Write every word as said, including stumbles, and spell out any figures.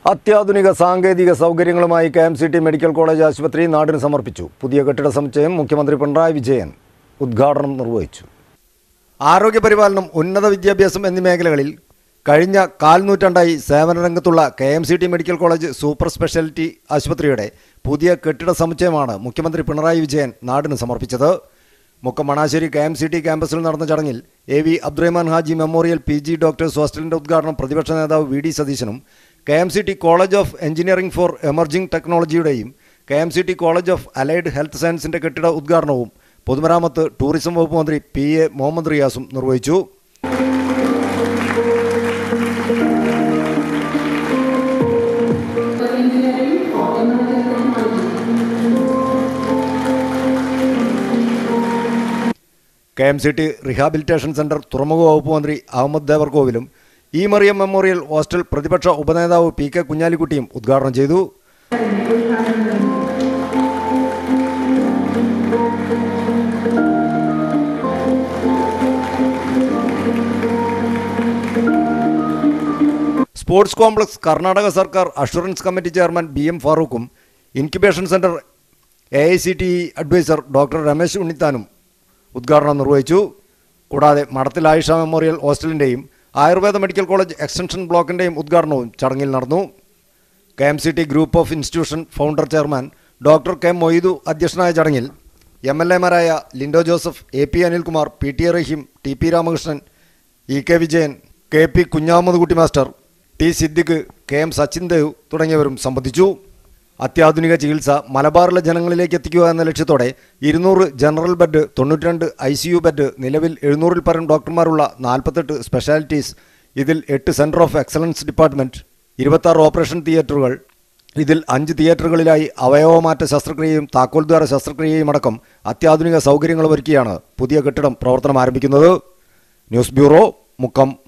അത്യാധുനിക സാങ്കേതിക സൗകര്യങ്ങളുമായി K M C T medical college ആശുപത്രി നാടിന് സമർപ്പിച്ചു. പുതിയ കെട്ടിട സമുച്ചയം മുഖ്യമന്ത്രി പിണറായി വിജയൻ ഉദ്ഘാടനം നിർവഹിച്ചു. ആരോഗ്യപരിപാലനം, ഉന്നത വിദ്യാഭ്യാസം എന്നീ മേഖലകളിൽ കഴിഞ്ഞ കാൽനൂറ്റാണ്ടായി സേവനരംഗത്തുള്ള K M C T medical college super speciality ആശുപത്രിയുടെ പുതിയ കെട്ടിട സമുച്ചയമാണ് മുഖ്യമന്ത്രി പിണറായി വിജയൻ നാടിന് സമർപ്പിച്ചത്. Mukkam Manassery K M C T ക്യാമ്പസിൽ നടന്ന ചടങ്ങിൽ A V Abdurahman Haji memorial P G doctors ഹോസ്റ്റലിൻ്റെ ഉദ്ഘാടനം പ്രതിപക്ഷ നേതാവ് വി ഡി സതീശനും K M C T college of engineering for emerging ടെക്നോളജിയുടെയും K M C T college of allied health സയൻസിൻ്റെ കെട്ടിട ഉദ്ഘാടനവും പൊതുമരാമത്ത് ടൂറിസം വകുപ്പ് മന്ത്രി പി എ മുഹമ്മദ് റിയാസും നിർവഹിച്ചു. K M C T rehabilitation centre തുറമുഖ വകുപ്പ് മന്ത്രി അഹമ്മദ് ദേവർകോവിലും ഇ മറിയം മെമ്മോറിയൽ ഹോസ്റ്റൽ പ്രതിപക്ഷ ഉപനേതാവ് പി കെ കുഞ്ഞാലിക്കുട്ടിയും ഉദ്ഘാടനം ചെയ്തു. സ്പോർട്സ് കോംപ്ലക്സ് കർണാടക സർക്കാർ assurance committee chairman B M ഫാറൂഖും incubation centre A I C T E adviser doctor Ramesh ഉണ്ണിത്താനും ഉദ്ഘാടനം നിർവഹിച്ചു. കൂടാതെ മഠത്തിൽ ആയിഷ മെമ്മോറിയൽ ഹോസ്റ്റലിൻ്റെയും ആയുർവേദ മെഡിക്കൽ കോളേജ് എക്സ്റ്റൻഷൻ ബ്ലോക്കിൻ്റെയും ഉദ്ഘാടനവും ചടങ്ങിൽ നടന്നു. K M C T group of institution founder chairman doctor K Moidu അധ്യക്ഷനായ ചടങ്ങിൽ എം എൽ എമാരായ Lindo Joseph, A P Anilkumar, P T A Rahim, T P Ramakrishnan, E K Vijayan, K P കുഞ്ഞാമത് Kutty master, T Siddique, K M Sachin Dev തുടങ്ങിയവരും സംബന്ധിച്ചു. അത്യാധുനിക ചികിത്സ മലബാറിലെ ജനങ്ങളിലേക്ക് എത്തിക്കുക എന്ന ലക്ഷ്യത്തോടെ ഇരുന്നൂറ് ജനറൽ ബെഡ്, തൊണ്ണൂറ്റി രണ്ട് ഐ സി യു ബെഡ്, നിലവിൽ എഴുന്നൂറിൽ പരം ഡോക്ടർമാരുള്ള നാൽപ്പത്തെട്ട് സ്പെഷ്യാലിറ്റീസ്, ഇതിൽ എട്ട് സെൻറ്റർ ഓഫ് എക്സലൻസ് ഡിപ്പാർട്ട്മെൻറ്റ്, ഇരുപത്താറ് ഓപ്പറേഷൻ തിയേറ്ററുകൾ, ഇതിൽ അഞ്ച് തിയേറ്ററുകളിലായി അവയവമാറ്റ ശസ്ത്രക്രിയയും താക്കോൽദ്വാര ശസ്ത്രക്രിയയും അടക്കം അത്യാധുനിക സൗകര്യങ്ങൾ ഒരുക്കിയാണ് പുതിയ കെട്ടിടം പ്രവർത്തനം ആരംഭിക്കുന്നത്. News bureau, Mukkam.